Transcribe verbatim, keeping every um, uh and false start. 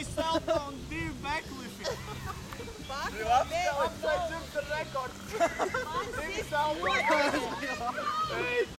myself on divu backflipi. Fuck, Apsveicam ar rekordu. Divi salto.